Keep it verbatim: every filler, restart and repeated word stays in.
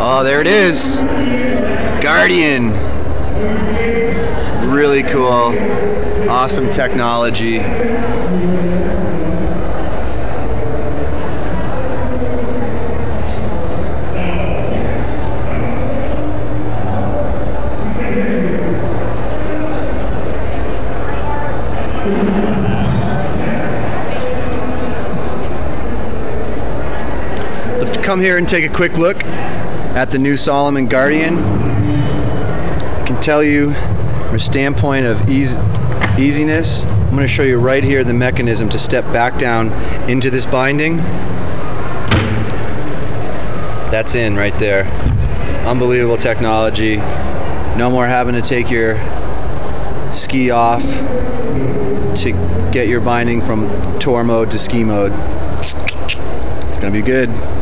Oh, there it is. Guardian. Really cool. Awesome technology. Let's come here and take a quick look at the new Salomon Guardian. I can tell you from a standpoint of ease, easiness, I'm going to show you right here the mechanism to step back down into this binding. That's in right there. Unbelievable technology. No more having to take your ski off to get your binding from tour mode to ski mode. It's going to be good.